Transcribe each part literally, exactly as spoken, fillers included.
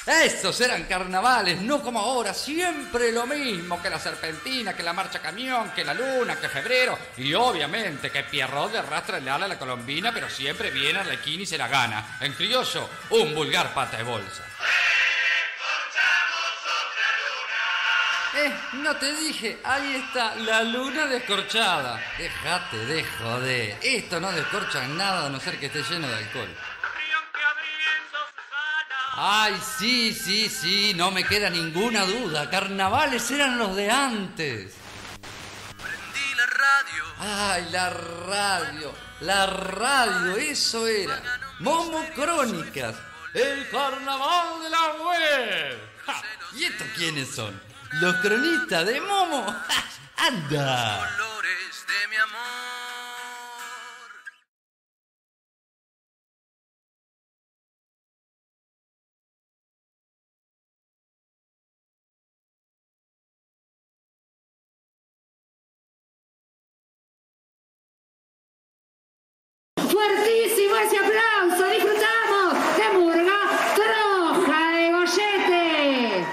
Estos eran carnavales, no como ahora, siempre lo mismo, que la serpentina, que la marcha camión, que la luna, que febrero, y obviamente que Pierrot de rastra el ala a la colombina, pero siempre viene Arlequín y se la gana. En criollo, un vulgar pata de bolsa. Eh, no te dije, ahí está, la luna descorchada. Déjate de joder, esto no descorcha nada a no ser que esté lleno de alcohol. Ay, sí, sí, sí, no me queda ninguna duda. Carnavales eran los de antes. Prendí la radio. Ay, la radio, la radio, eso era. Momo Crónicas, el carnaval de la web. Ja, ¿y estos quiénes son? Los cronistas de Momo. ¡Ja! ¡Anda! Colores de mi amor. ¡Fuertísimo ese aplauso! ¡Disfrutamos de Murga Troja de Goyete!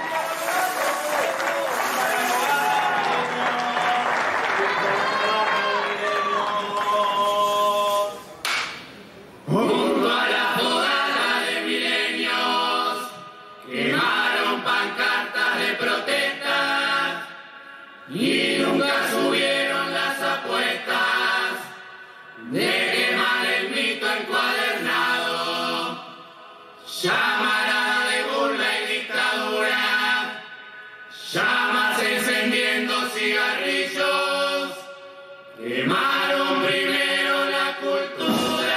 Junto a la fogata de milenios, quemaron pancartas de protesta y nunca subieron las apuestas de quemar el mito encuadernado, llamarada de burla y dictadura, llamas encendiendo cigarrillos, quemaron primero la cultura,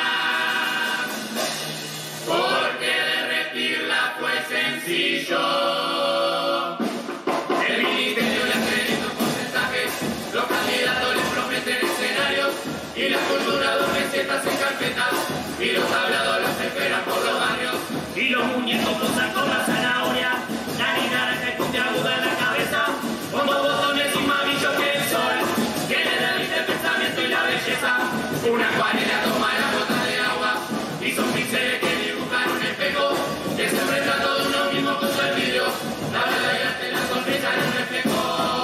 porque derretirla fue sencillo. El ministerio le hace estos porcentajes, los candidatos les prometen escenarios y la cultura duerme siestas en carpetas y los hablados los esperan por los barrios y los muñecos posan con la zanahoria, la niña que escucha aguda en la cabeza como botones y más brillo que el sol que le derrite el pensamiento y la belleza. Una acuarela toma la gota de agua y son píxeles que dibujan un espejo que se retrata de uno mismo con el vidrio, la verdad y arte la sonrisa en un reflejo.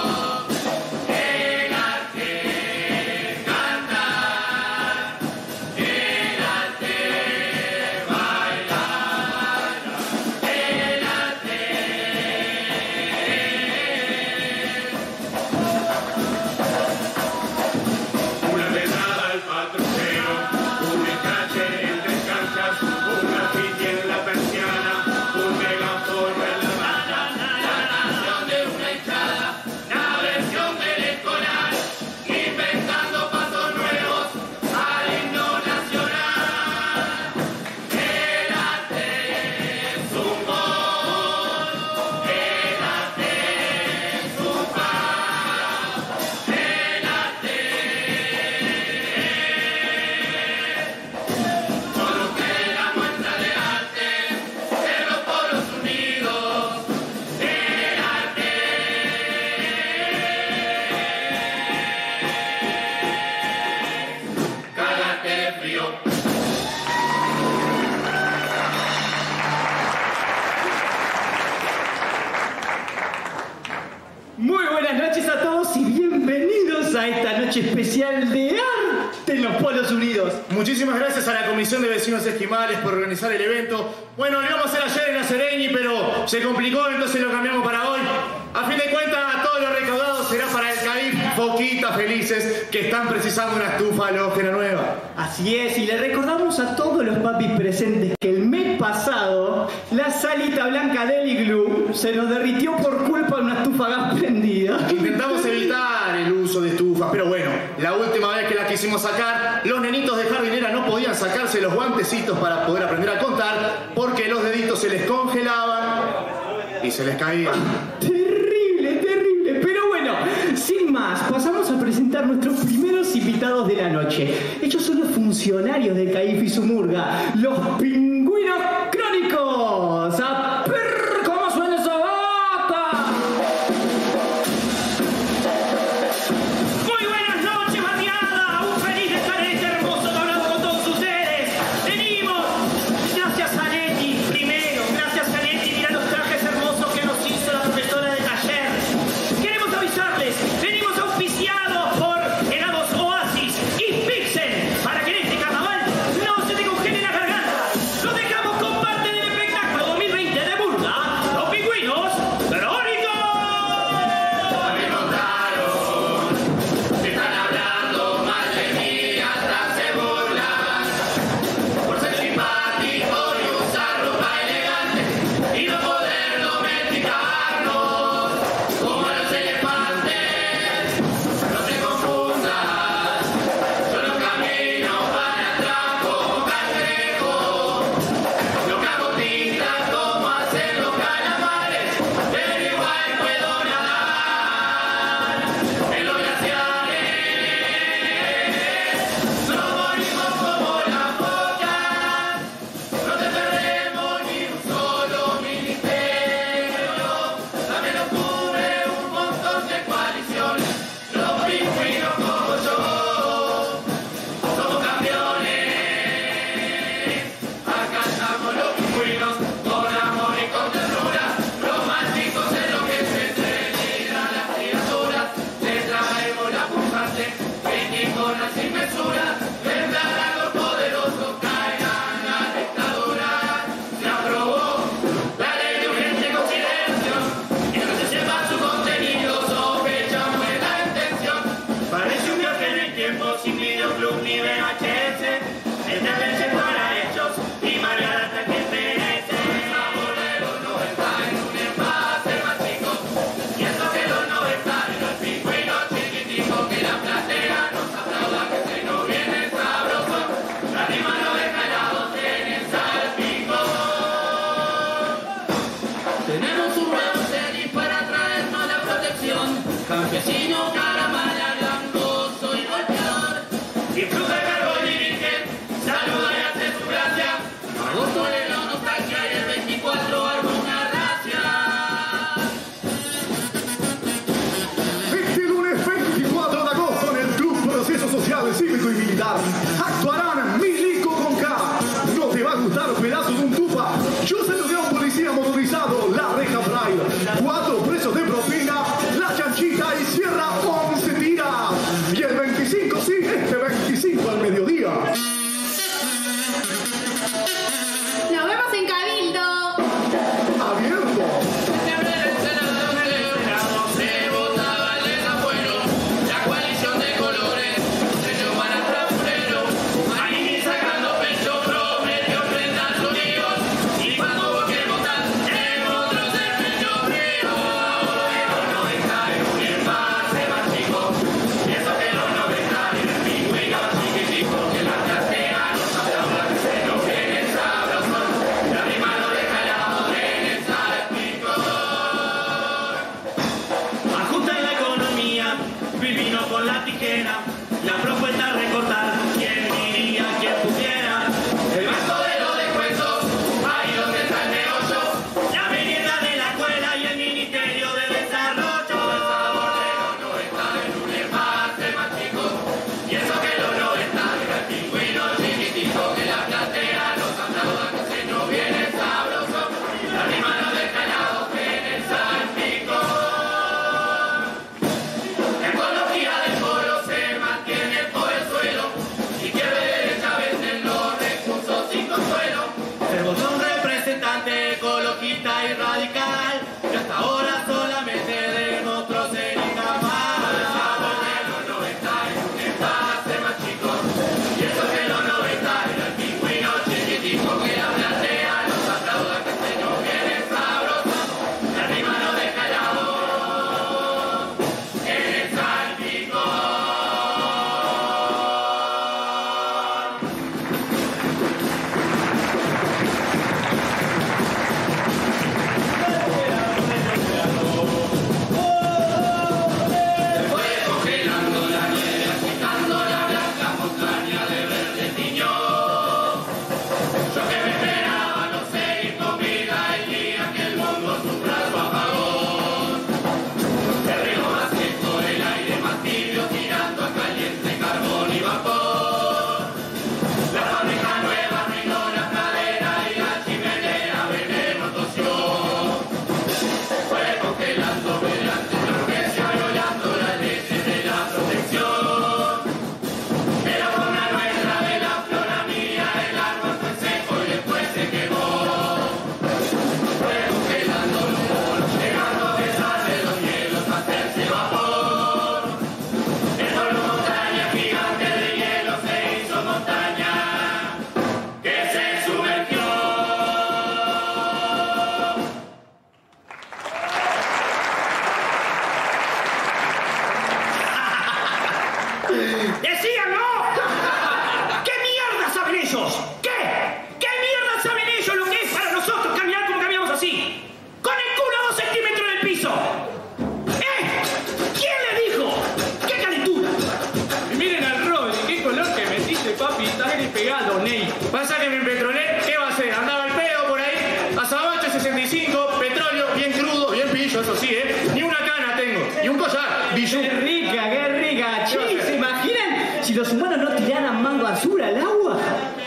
Muy buenas noches a todos y bienvenidos a esta noche especial de arte en los Polos Unidos. Muchísimas gracias a la Comisión de Vecinos Esquimales por organizar el evento. Bueno, lo íbamos a hacer ayer en la Sereñi, pero se complicó, entonces lo cambiamos para hoy. A fin de cuentas, todo lo recaudado será para el CAIF Foquitas Felices, que están precisando una estufa halógena nueva. Así es, y le recordamos a todos los papis presentes que el mes pasado la salita blanca del iglú se nos derritió por culpa de una estufa gas prendida. Intentamos evitar el uso de estufas, pero bueno, la última vez que la quisimos sacar, los nenitos de jardinera no podían sacarse los guantecitos para poder aprender a contar, porque los deditos se les congelaban y se les caían. Terrible, terrible, pero bueno, sin más, pasamos a presentar nuestros primeros invitados de la noche. Ellos son los funcionarios de CAIF y su murga, los pingüinos crónicos. ¡A per! ¿Cómo suena esa bata? Muy buenas noches, barriada. Un feliz de estar en este hermoso tablado con todos ustedes. Venimos. Gracias a Neti, primero. Gracias a Neti. Mirá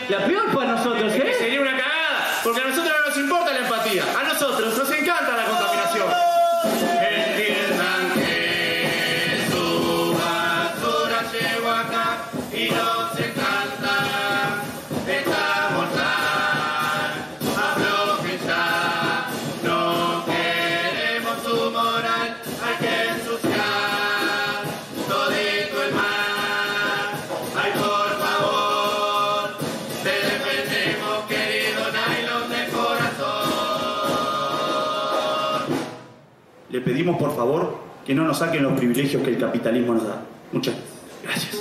La peor para nosotros, Es que ¿eh? sería una cagada, porque a nosotros no nos importa la empatía, a nosotros nos encanta la contaminación. Entiendan que su basura llegó acá y nos encanta esta mortal. Aflojen ya, no queremos su moral, hay que ensuciar todito el mar. Ay, por favor, te defendemos, querido nylon de corazón. Le pedimos por favor que no nos saquen los privilegios que el capitalismo nos da. Muchas gracias.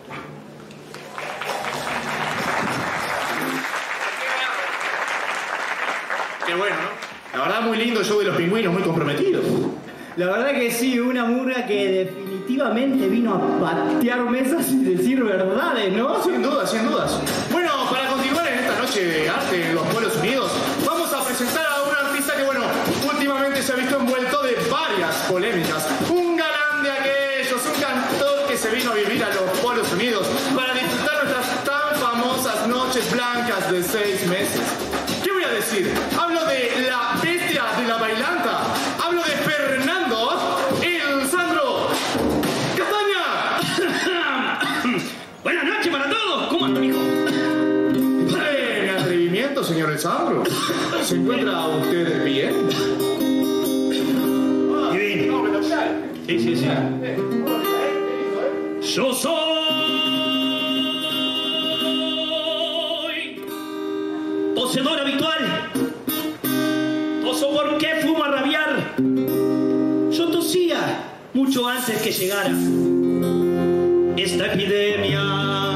Qué bueno, ¿no? La verdad, muy lindo el show de los pingüinos, muy comprometidos. La verdad que sí, una murga que definitivamente vino a patear mesas y decir verdades, ¿no? Sin dudas, sin dudas. Bueno, para continuar en esta noche de arte en los Pueblos Unidos, vamos a presentar a un artista que, bueno, últimamente se ha visto envuelto de varias polémicas. Un galán de aquellos, un cantor que se vino a vivir a los Pueblos Unidos para disfrutar nuestras tan famosas noches blancas de seis meses. ¿Qué voy a decir? Hablo de la bestia de la bailanta. Hablo de Fernando, el Sandro Castaña. Buenas noches para todos. ¿Cómo andan, hijo? Eh, mi atrevimiento, señor El Sandro. ¿Se encuentra usted bien? Divino. Sí, sí, sí. Yo soy poseedor habitual. Toso porque fumo a rabiar. Yo tosía mucho antes que llegara esta epidemia.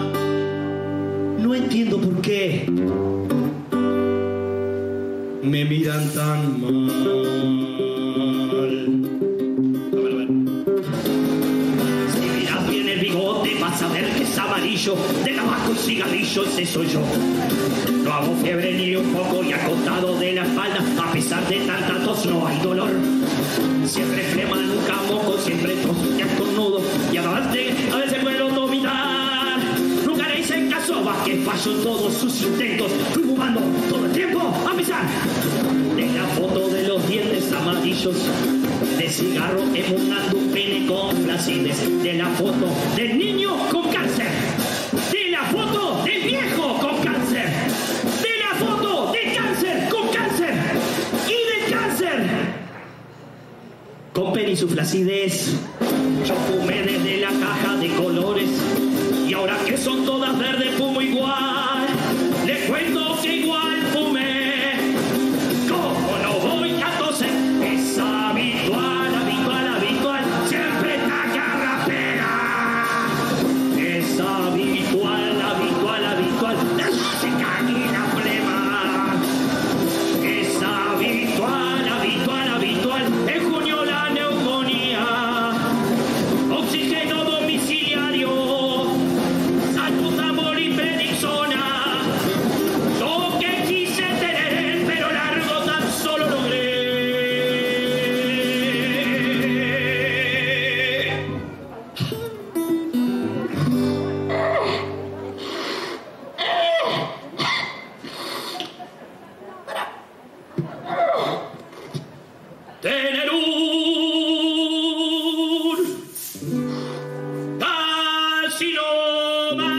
No entiendo por qué me miran tan mal. A ver, a ver. Si miras bien el bigote vas a ver que es amarillo. De tabaco y cigarrillo, ese soy yo. No hago fiebre ni un poco y acostado de la espalda. A pesar de tanta tos no hay dolor. Siempre flema, nunca moco, siempre tos y estornudo. Y aparte, a veces puedo vomitar. Nunca le hice caso a Vázquez, falló en todos sus intentos. Fui fumando todo el tiempo, a pesar de la foto de los dientes amarillos. De cigarro emanando un pene con flacidez. De la foto del niño con cáncer. De la foto del viejo con cáncer. De la foto del cáncer con cáncer. Y del cáncer con pene y su flacidez. Yo fumé desde la caja de colores. Y ahora que son todas verdes fumo igual. Les cuento que igual fumé. ¿Cómo no voy a toser? Es habitual, habitual, habitual. Siempre está carrapera. Es habitual, habitual, habitual. La música y la flema. Es habitual, habitual, habitual. En junio la neumonía. Oxígeno domiciliario. Salbutamol y prednisona. Lo que quise tener, pero largo tan solo logré. Tener un carcinoma.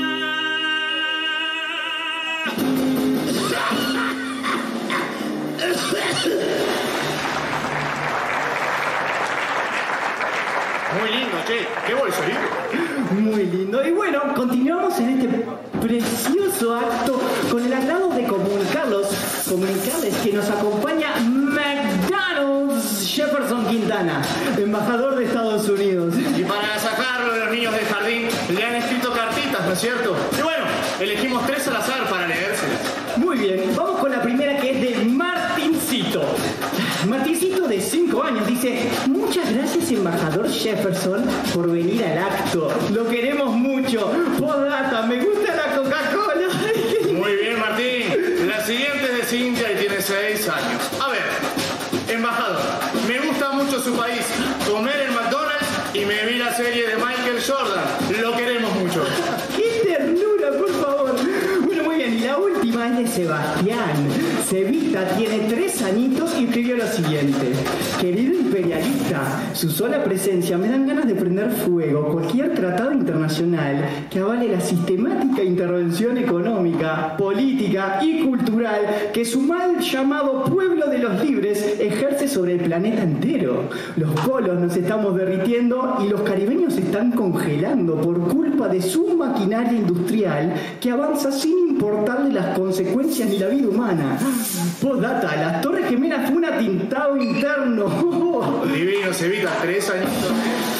Muy lindo, che. Qué bolsonito. Muy lindo. Y bueno, continuamos en este precioso acto con el agrado de comunicarlos, comunicarles que nos acompaña McDonald's Jefferson Quintana, embajador de Estados Unidos. Y para sacarlo de los niños del jardín, le han escrito cartitas, ¿no es cierto? Y bueno, elegimos tres al azar para leérselas. Muy bien, vamos con la primera que es de Martincito. Martincito de cinco años dice: muchas gracias embajador Jefferson por venir al acto. Lo queremos mucho. Postdata, me gusta la Coca-Cola. Muy bien, Martín. La siguiente es de Cintia y tiene seis años. A ver, embajador, me gusta mucho su país. Comer en McDonald's y me vi la serie de Michael Jordan. Lo queremos mucho. ¡Qué ternura, por favor! Bueno, muy bien. Y la es de Sebastián. Cevita tiene tres añitos y escribió lo siguiente. Querido imperialista, su sola presencia me dan ganas de prender fuego cualquier tratado internacional que avale la sistemática intervención económica, política y cultural que su mal llamado pueblo de los libres ejerce sobre el planeta entero. Los polos nos estamos derritiendo y los caribeños se están congelando por culpa de su maquinaria industrial que avanza sin importarle las consecuencias ni la vida humana. Postdata, las Torres Gemelas fue un atentado interno. Divino, Cevita, tres añitos.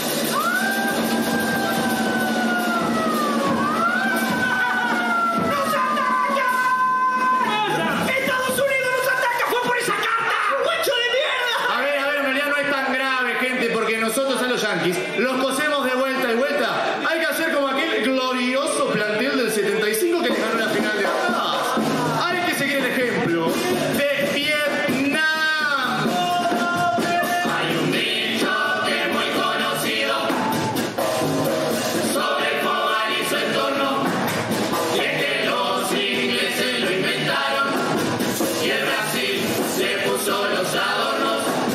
Nosotros a los yanquis los cosemos de vuelta y vuelta. Hay que hacer como aquel glorioso plantel del setenta y cinco que le ganó la final de la paz. Hay que seguir el ejemplo de Vietnam. Hay un dicho que es muy conocido sobre el fogón y su entorno, y es que los ingleses lo inventaron y el Brasil le puso los adornos.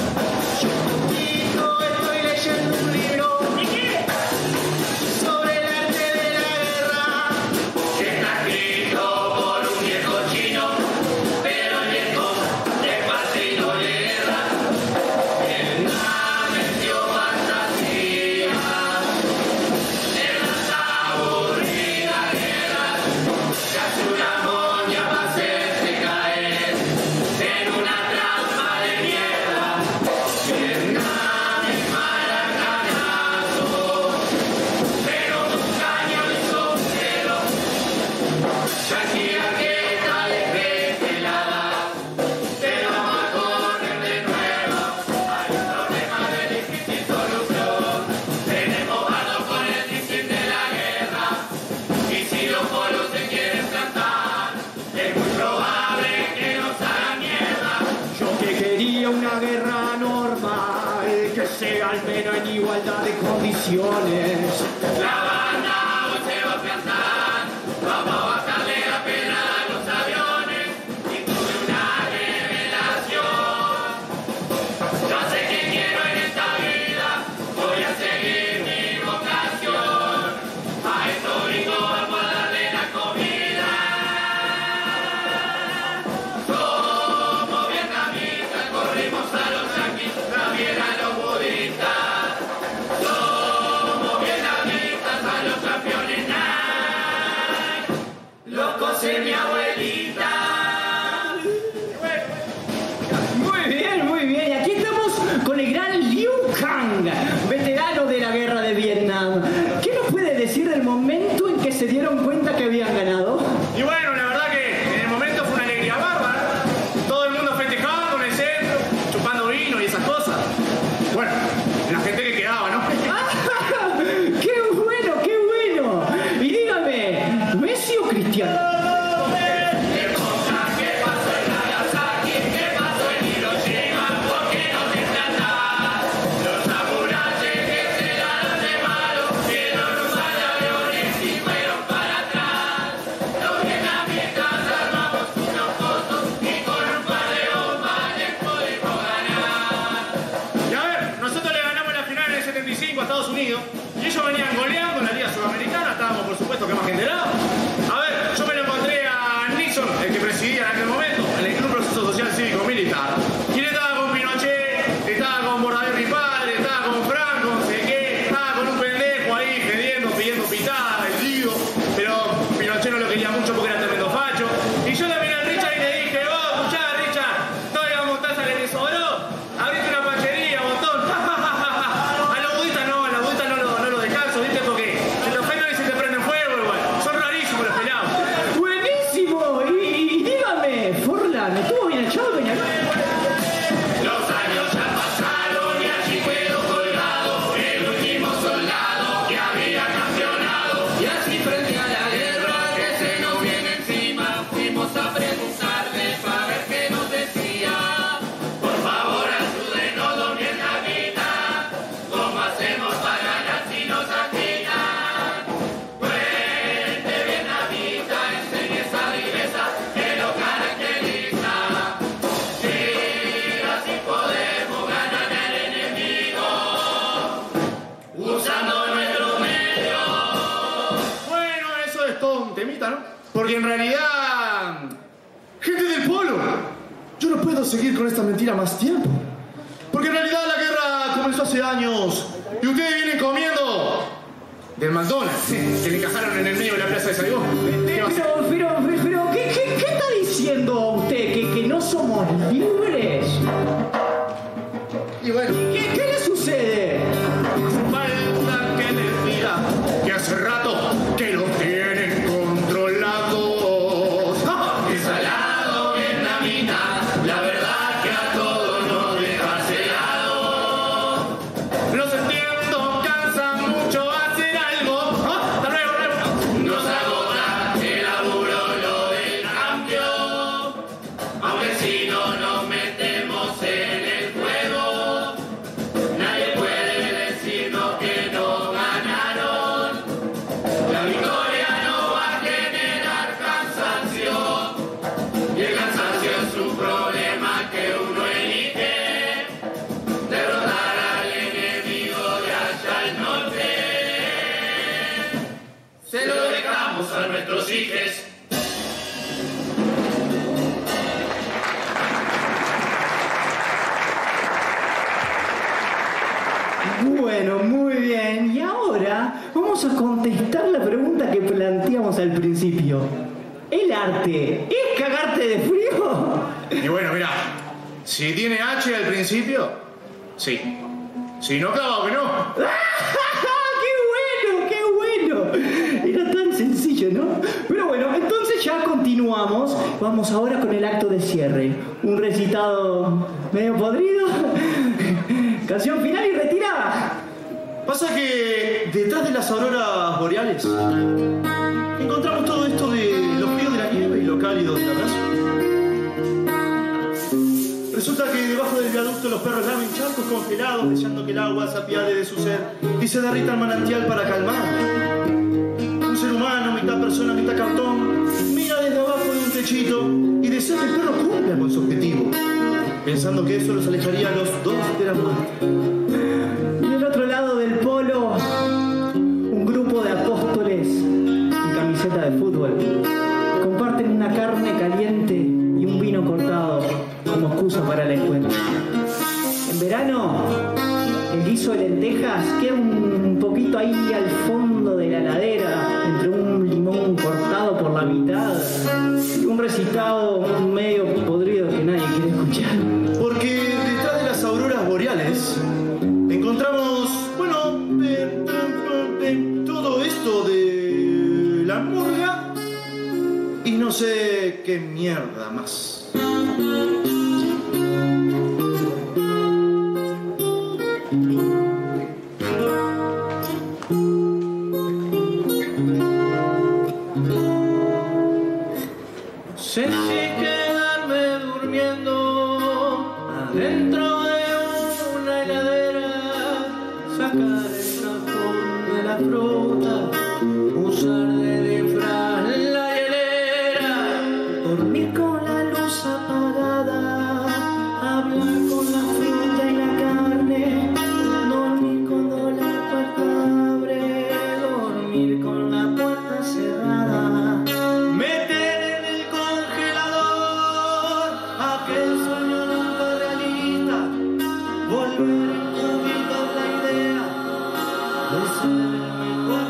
Al menos en igualdad de condiciones. La banda hoy se va a plantar, vamos a bajarle la pena a los aviones y tuve una revelación. Yo sé que quiero en esta vida, voy a seguir mi vocación. A estos gringos vamos a darle la comida. Somos vietnamitas, corrimos a los yanquis, también a los budistas. De mi abuelita. Muy bien, muy bien. Y aquí estamos con el gran Liu Kang, veterano de la guerra de Vietnam. ¿Qué nos puede decir del momento en que se dieron cuenta que habían ganado? Y bueno, la verdad que en el momento fue una alegría bárbara. Todo el mundo festejando en el centro, chupando vino y esas cosas. Bueno, la gente que quedaba, ¿no? ¡Qué bueno, qué bueno! Y dígame, ¿Messi o Cristiano? Y ellos venían goleando en la Liga Sudamericana, estábamos por supuesto que más gente era. A ver, yo me lo encontré a Nixon, el que presidía en aquel momento, en el Club Proceso Social Cívico Militar. Y él estaba con Pinochet, estaba con Bordaberry mi padre, estaba con Franco, no sé qué, estaba con un pendejo ahí, gediendo, pidiendo pitada, vendido. Pero Pinochet no lo quería mucho porque era tremendo facho. Y yo le miré al Richard y le dije, vos, escuchá, Richard, todavía mostaza que te sobró, abriste una panchería, botón. A los budistas no, a los budistas no lo, no lo descanso, ¿viste? Porque se te ofenden y se te prenden fuego, igual. Son rarísimos los pelados. ¡Buenísimo! Y, y dígame, Forlán, ¿estuvo bien echado, doña Luis? Los años ya pasaron y allí quedó colgado el último soldado que había campeonado. Y así frente a la guerra que se nos viene encima, fuimos a preguntarle para ver qué nos decía. Por favor, ayúdenos, don Vietnamita, ¿cómo hacemos para ganar si nos atinan? Cuente, Vietnamita, enseñe esa viveza que los puedo seguir con esta mentira más tiempo. Porque en realidad la guerra comenzó hace años y ustedes vienen comiendo del McDonald's que le encajaron en el medio de la plaza de Saigón. Pero, pero, pero, pero ¿qué, qué, ¿qué está diciendo usted? ¿Que, que no somos libres? Y bueno, ¿Qué, qué le sucede? hace falta que les diga que hace rato que los tienen controlados. ¡Ah! Ensalado vietnamita, la verdad que a todos nos deja celado. Los entiendo, cansa mucho hacer algo. ¡Ah! ¡Hasta luego, luego! Nos agota el laburo, lo del cambio. Aunque si no nos metemos en el juego, nadie puede decirnos que no ganaron. La victoria no va a generar cansancio, y el cansancio es un problema que uno elige. Derrotar al enemigo de allá al norte, se lo dejamos a nuestros hijos. Bueno, muy bien. Y ahora vamos a contestar la pregunta que planteamos al principio. ¿El arte es cagarte de frío? Y bueno, mira, si tiene H al principio, sí. Si no, claro que no. ¡Qué bueno, qué bueno! Era tan sencillo, ¿no? Pero bueno, entonces ya continuamos. Vamos ahora con el acto de cierre. Un recitado medio podrido. Canción final y retirada. Pasa que detrás de las auroras boreales encontramos todo esto de lo frío de la nieve y lo cálido del abrazo. Resulta que debajo del viaducto los perros lamen charcos congelados deseando que el agua se apiade de su sed y se derrita el manantial para calmar. Un ser humano, mitad persona, mitad cartón, mira desde abajo de un techito y desea que el perro cumpla con su objetivo, pensando que eso los alejaría a los dos de la muerte. Y del otro lado del polo, un grupo de apóstoles en camiseta de fútbol comparten una carne caliente y un vino cortado como excusa para el encuentro. En verano, el guiso de lentejas queda un poquito ahí al fondo de la ladera, entre un limón cortado por la mitad y un recitado medio podrido que nadie quiere escuchar. Porque detrás de las auroras boreales encontramos, bueno, de, de- de todo esto de la murga y no sé qué mierda más. Sé si quedarme durmiendo adentro de una heladera, sacar el cajón de la fruta, usar de disfraz la hielera, dormir con la luz apagada, hablar con la fruta y la carne, dormir cuando la puerta abre, dormir con la puerta cerrada, meter en el congelador aquel sueño nunca realista, volver a cubicar la idea de ser el mejor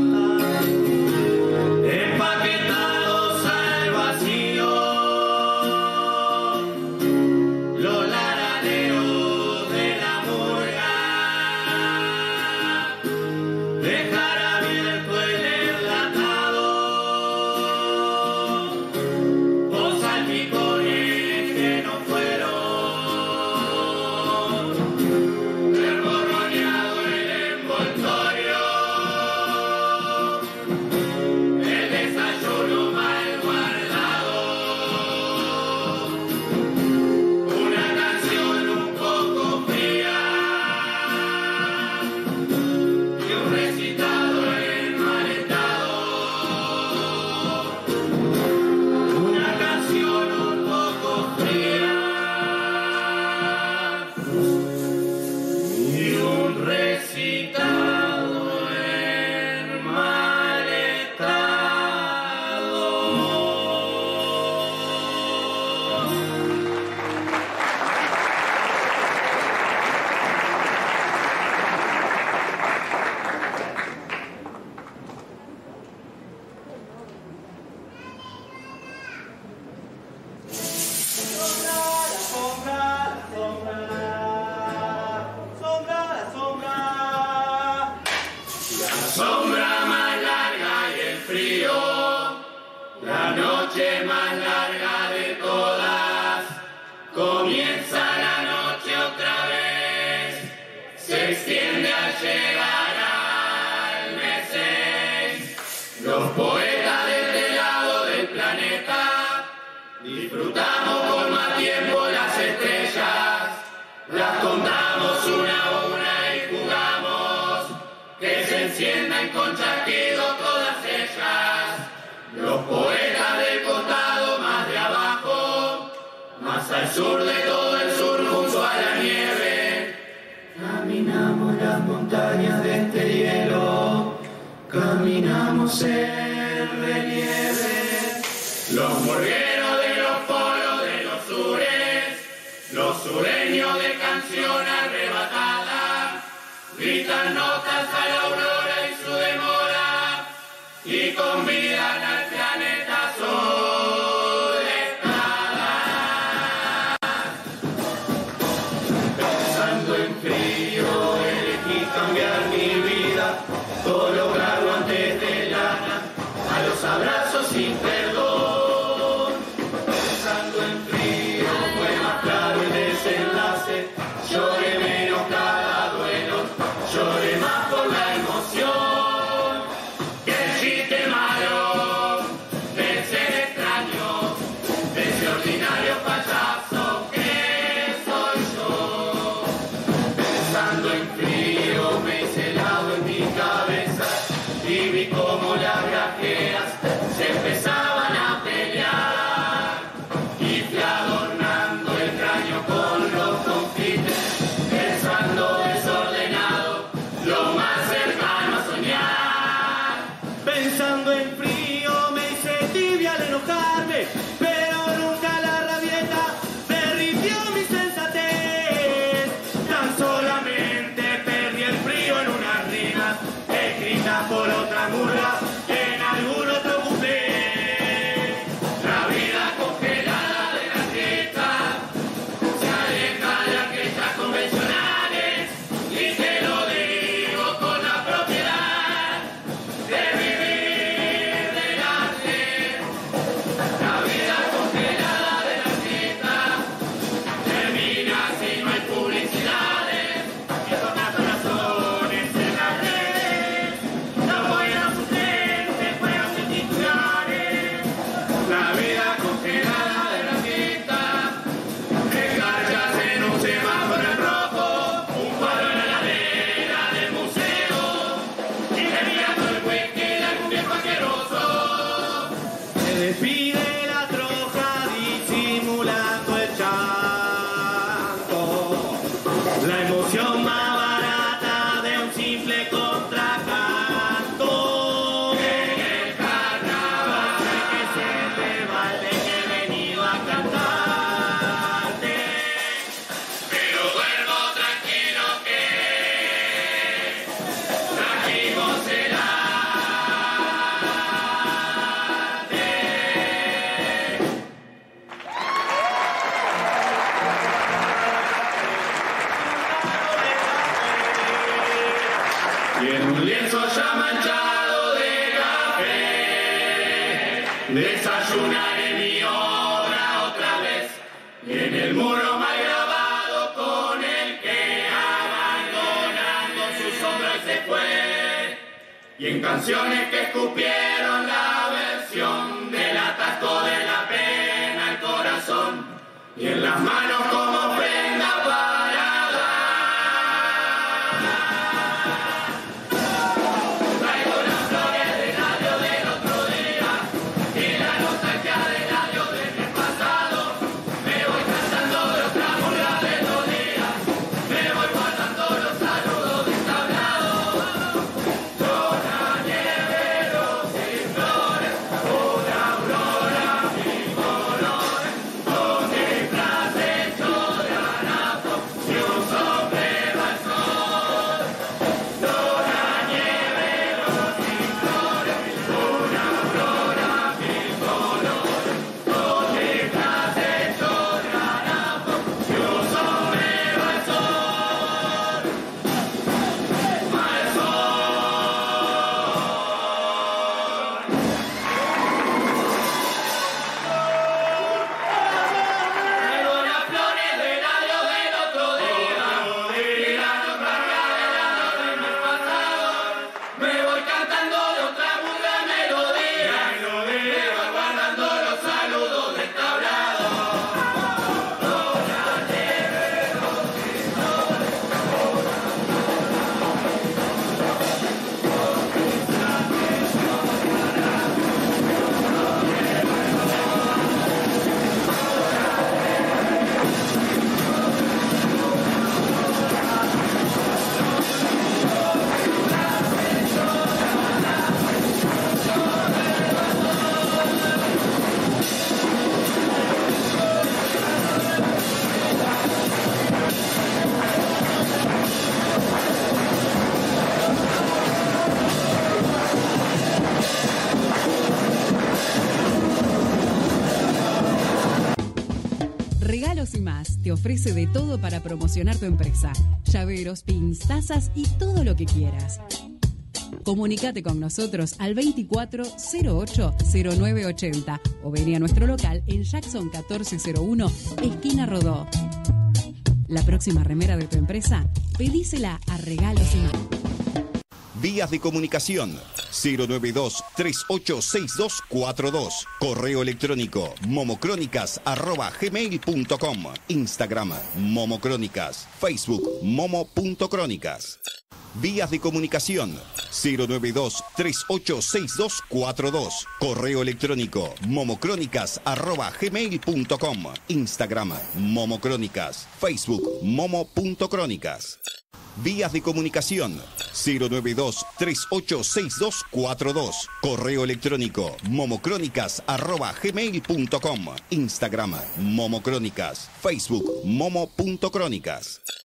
futbolista, empaquetados al vacío, Disfrutamos con más tiempo las estrellas, las contamos una a una y jugamos, que se enciendan con chasquido todas ellas. Los poetas del costado más de abajo, más al sur de todo el sur junto a la nieve. Caminamos las montañas de este hielo, caminamos en relieve. Los murgueros de los polos de los sures, los sureños de canción arrebatada, gritan notas a la aurora y su demora, y convidan al planeta soleada. Pensando en frío, elegí cambiar mi vida, colocarlo antes de lana, a los abrazos sin perdón. Pensando en frío, fue más claro el desenlace, lloré menos cada duelo, lloré más por la emoción, que el chiste malo de ser extraño, de ese ordinario payaso que soy yo. Pensando en frío, me hice helado en mi cabeza y vi como las grajeas se empezaban a pelear, y fui adornando el cráneo con los confites, pensando desordenado, lo más cercano a soñar. Pensando en frío me hice tibia al enojarme, pero nunca la rabieta derritió mi sensatez. Tan solamente perdí el frío en unas rimas escritas por otra murga en algún otro buffet. La vida congelada de las fiestas se aleja de aquellas convencionales, y te lo digo con la propiedad de vivir del arte. La vida congelada de las fiestas termina si no hay publicidades y tornacorazones en las redes. Los buenos suplentes juegan sin titulares. La vida congelada de las fiestas, enganchas en un semáforo en rojo, un cuadro en la ladera del museo, y terminando el whisky de algún viejo asqueroso. Se despide la troja disimulando el llanto, la emoción más barata de un simple contracanto. En el carnaval Que se rebalde que he venido a cantarte. pero duermo tranquilo que trajimos el arte. Y en un lienzo ya manchado de café, desayunaré mi obra otra vez, y en el muro mal grabado con el que abandonando su sombra se fue, y en canciones que escupieron la versión del atasco de la pena al corazón, y en las manos como ofrenda para dar. Traigo las flores del radio del otro día y la nostalgia del radio de mi pasado. Me voy cansando de otra murga de los días, me voy guardando los saludos destablados. Zona nieve, rosas y flores, una aurora, mil colores, con disfraz hecho de Regalos y más te ofrece de todo para promocionar tu empresa. Llaveros, pins, tazas y todo lo que quieras. Comunicate con nosotros al veinticuatro cero ocho cero nueve ochenta o vení a nuestro local en Jackson catorce cero uno, esquina Rodó. La próxima remera de tu empresa, pedísela a Regalos y más. Vías de comunicación cero nueve dos tres ocho seis dos cuatro dos. Correo electrónico momocrónicas arroba gmail punto com. Instagram momocrónicas. Facebook momo.crónicas. Vías de comunicación cero nueve dos tres ocho seis dos cuatro dos. Correo electrónico momocrónicas arroba gmail punto com. Instagram momocrónicas. Facebook momo.crónicas. Vías de comunicación cero nueve dos tres ocho seis dos cuatro dos. Correo electrónico momocrónicas arroba gmail punto com. Instagram momocrónicas. Facebook momo.crónicas.